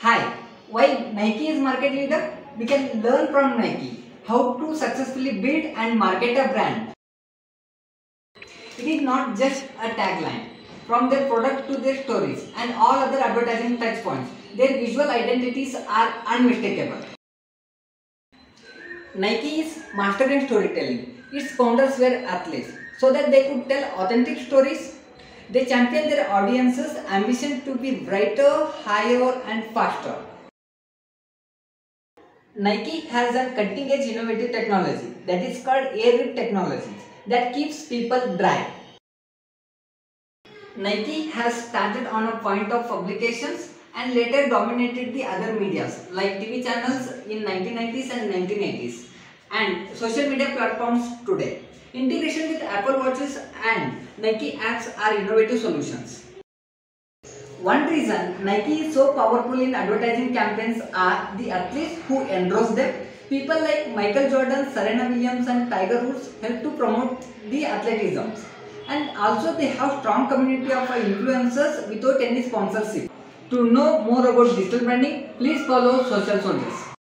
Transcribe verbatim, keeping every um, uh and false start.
Hi, while Nike is market leader, we can learn from Nike how to successfully build and market a brand. It is not just a tagline. From their product to their stories and all other advertising touchpoints, their visual identities are unmistakable. Nike is master in storytelling. Its founders were athletes, so that they could tell authentic stories. They champion their audience's ambition to be brighter, higher and faster. Nike has a cutting edge innovative technology that is called Air Whip technology that keeps people dry. Nike has started on a point of publications and later dominated the other medias like T V channels in nineteen nineties and nineteen eighties and social media platforms today. Integration with Apple Watches and Nike apps are innovative solutions. One reason Nike is so powerful in advertising campaigns are the athletes who endorse them. People like Michael Jordan, Serena Williams and Tiger Woods help to promote the athleticism. And also they have strong community of influencers without any sponsorship. To know more about digital branding, please follow Social Soldiers.